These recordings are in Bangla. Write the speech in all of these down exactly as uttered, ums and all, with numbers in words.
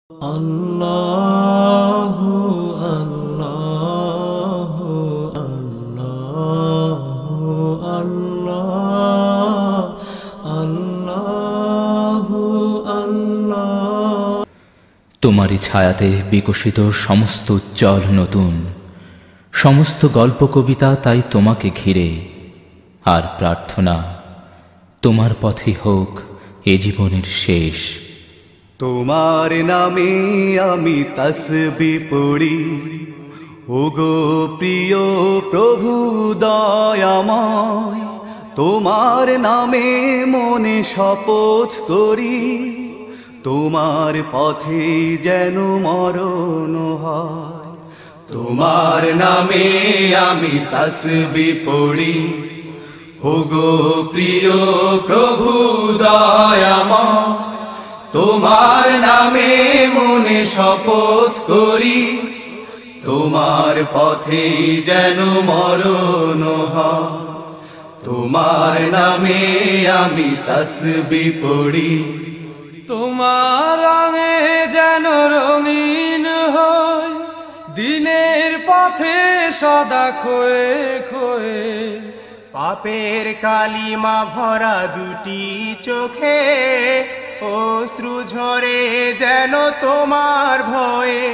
আল্লাহু আল্লাহু আল্লাহু আল্লাহ আল্লাহু আল্লাহ। তোমারই ছায়াতে বিকশিত সমস্ত উজ্জ্বল নতুন সমস্ত গল্প কবিতা তাই তোমাকে ঘিরে, আর প্রার্থনা তোমার পথে হোক এ জীবনের শেষ। তোমার নামে আমি তাসবিহ পড়ি, ওগো প্রিয় প্রভু দয়াময়। তোমার নামে মনে শপথ করি, তোমার পথে যেন মরণ হয়। তোমার নামে আমি তাসবিহ পড়ি, ওগো প্রিয় প্রভু দয়াময়। তোমার নামে মনে শপথ করি, তোমার পথে যেন মরণ হয়। তোমার নামে আমি তাসবিহ পড়ি, তোমার রঙে যেন রঙিন হয় দিনের পথে সদা খোয়ে খোয়ে। পাপের কালিমা ভরা দুটি চোখে অশ্রু ঝরে যেন তোমার ভয়ে।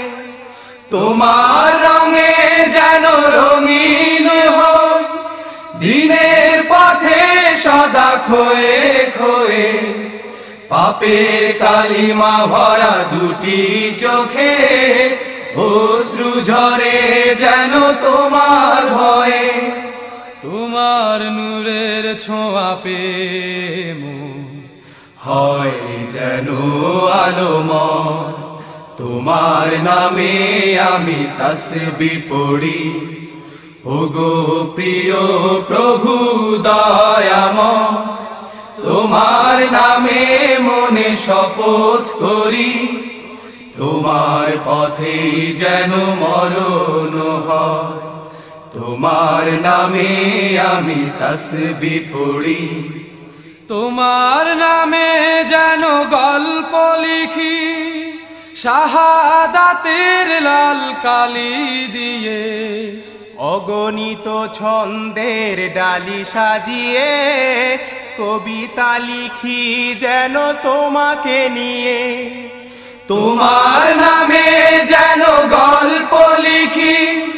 তোমার রঙে যেন রঙিন হয় দিনের পথে সদা খোয়ে খোয়ে। পাপের কালিমা ভরা দুটি চোখে অশ্রু ঝরে যেন তোমার ভয়ে। তোমার নূরের ছোঁয়া পেয়ে মন হয় যেন আলোময়। তোমার নামে আমি তাসবিহ পড়ি, ওগো প্রিয় প্রভু দয়াময়। তোমার নামে মনে শপথ করি, তোমার পথে যেন মরণ হয়। তোমার নামে আমি তাসবিহ পড়ি, তোমার নামে যেন গল্প লিখি শাহাদাতের লাল কালি দিয়ে। অগণিত ছন্দের ডালি সাজিয়ে কবিতা লিখি যেন তোমাকে নিয়ে। তোমার নামে যেন গল্প লিখি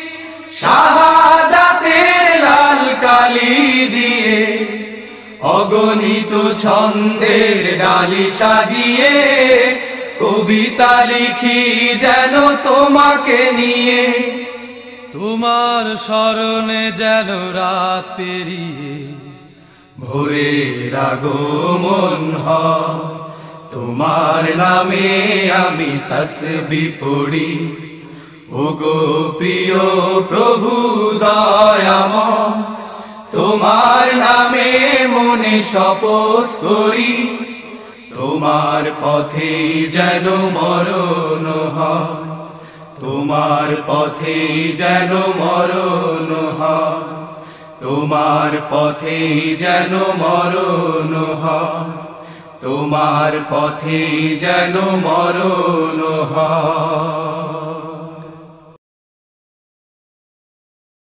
শাহাদাতের লাল কালি দিয়ে। অগণিত ছন্দের ডালি সাজিয়ে কবিতা লিখি যেন তোমাকে নিয়ে। তোমার স্মরণে যেন রাত পেরিয়ে ভোরের আগমন হয়। তোমার নামে আমি তাসবিহ পড়ি, ওগো প্রিয় প্রভু দয়াময়। তোমার নামে মনে শপথ করি, তোমার পথে যেন মরণ হয়। তোমার পথে যেন মরণ হয়। তোমার পথে যেন মরণ হয়। তোমার পথে যেন মরণ হয়।